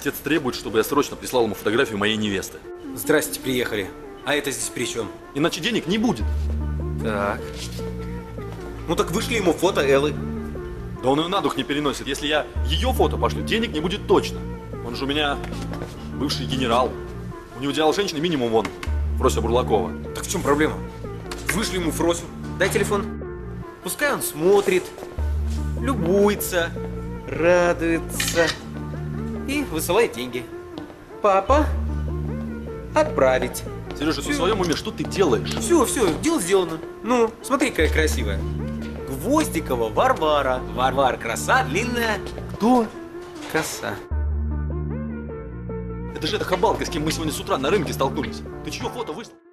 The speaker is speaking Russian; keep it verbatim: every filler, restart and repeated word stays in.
Отец требует, чтобы я срочно прислал ему фотографию моей невесты. Здрасте, приехали. А это здесь при чем? Иначе денег не будет. Так. Ну так вышли ему фото Эллы. Да он ее на дух не переносит. Если я ее фото пошлю, денег не будет точно. Он же у меня бывший генерал. У него идеал женщины минимум вон, Фрося Бурлакова. Так в чем проблема? Вышли ему Фросю. Дай телефон. Пускай он смотрит, любуется, радуется и высылает деньги. Папа, отправить. Сережа, ты в своем уме, что ты делаешь? Все, все, дело сделано. Ну, смотри, какая красивая. Гвоздикова Варвара. Варвара, краса длинная. Кто? Коса. Это же эта хабалка, с кем мы сегодня с утра на рынке столкнулись. Ты чье фото выслал?